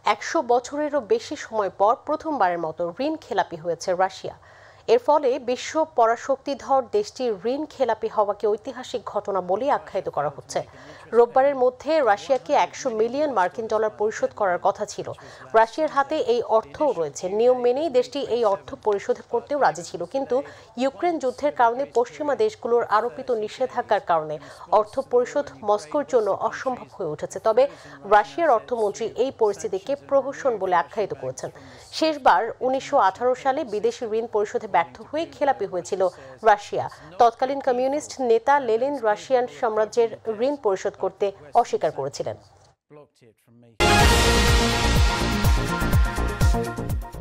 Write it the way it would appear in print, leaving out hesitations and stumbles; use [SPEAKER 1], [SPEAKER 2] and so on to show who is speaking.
[SPEAKER 1] 100 বছরেরও বেশি সময় পর প্রথমবারের মতো ঋণ খেলাপি হয়েছে রাশিয়া। এর ফলে বিশ্ব পরাশক্তিধর দেশটির ঋণ খেলাপি হওয়াকে ঐতিহাসিক ঘটনা বলে আখ্যায়িত করা হচ্ছে। রোববারের মধ্যে রাশিয়াকে 100 মিলিয়ন মার্কিন ডলার পরিশোধ করার কথা ছিল। রাশিয়ার হাতে এই অর্থও রয়েছে। নিয়ম মেনেই দেশটি এই অর্থ পরিশোধ করতেও রাজি ছিল, কিন্তু ইউক্রেন যুদ্ধের কারণে পশ্চিমা দেশগুলোর আরোপিত নিষেধাজ্ঞার কারণে অর্থ পরিশোধ মস্কোর জন্য অসম্ভব হয়ে উঠেছে। তবে রাশিয়ার অর্থমন্ত্রী এই পরিস্থিতিকে প্রহসন বলে আখ্যায়িত করেছেন। শেষবার 1918 সালে বিদেশি ঋণ পরিশোধে ব্যর্থ হয়ে খেলাপি হয়েছিল রাশিয়া। তৎকালীন কমিউনিস্ট নেতা লেনিন রাশিয়ান সাম্রাজ্যের ঋণ পরিশোধ করতে অস্বীকার করেছিলেন।